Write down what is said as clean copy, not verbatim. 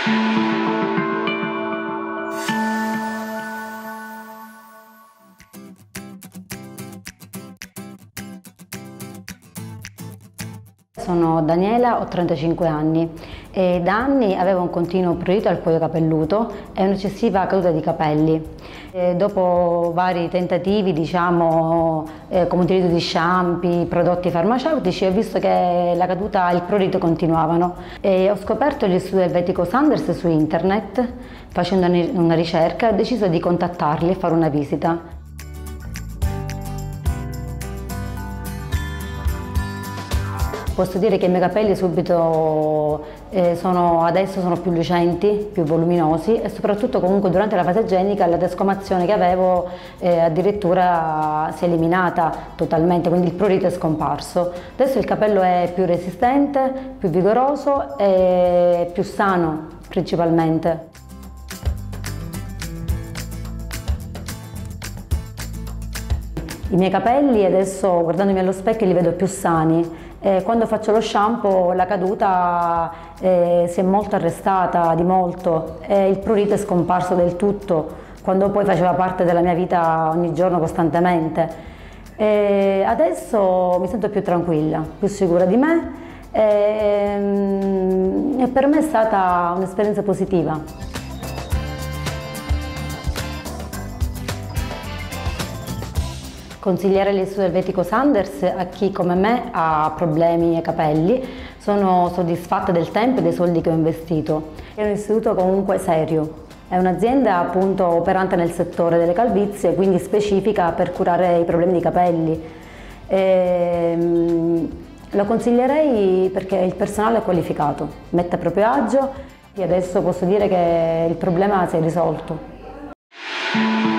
Sono Daniela, ho 35 anni e da anni avevo un continuo prurito al cuoio capelluto e un'eccessiva caduta di capelli. Dopo vari tentativi, come utilizzo di shampoo, prodotti farmaceutici, ho visto che la caduta e il prurito continuavano e ho scoperto gli studi Helvetico Sanders su internet. Facendo una ricerca ho deciso di contattarli e fare una visita. Posso dire che i miei capelli subito adesso sono più lucenti, più voluminosi e soprattutto comunque durante la fase igienica la desquamazione che avevo addirittura si è eliminata totalmente, quindi il prurito è scomparso. Adesso il capello è più resistente, più vigoroso e più sano principalmente. I miei capelli adesso guardandomi allo specchio li vedo più sani. Quando faccio lo shampoo la caduta si è molto arrestata, di molto, e il prurito è scomparso del tutto, quando poi faceva parte della mia vita ogni giorno costantemente. Adesso mi sento più tranquilla, più sicura di me e per me è stata un'esperienza positiva. Consigliare l'Istituto Helvetico Sanders a chi come me ha problemi ai capelli. Sono soddisfatta del tempo e dei soldi che ho investito. È un istituto comunque serio, è un'azienda appunto operante nel settore delle calvizie, quindi specifica per curare i problemi di capelli. Lo consiglierei perché il personale è qualificato, mette a proprio agio e adesso posso dire che il problema si è risolto.